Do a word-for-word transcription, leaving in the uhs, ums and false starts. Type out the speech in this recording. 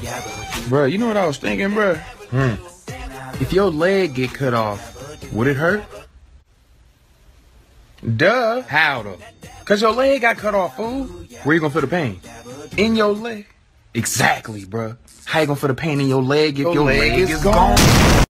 Bruh, you know what I was thinking, bruh? Hmm. If your leg get cut off, would it hurt? Duh. How though? Cause your leg got cut off, fool. Where you gonna feel the pain? In your leg. Exactly, bruh. How you gonna feel the pain in your leg if your, your leg, leg is gone? gone?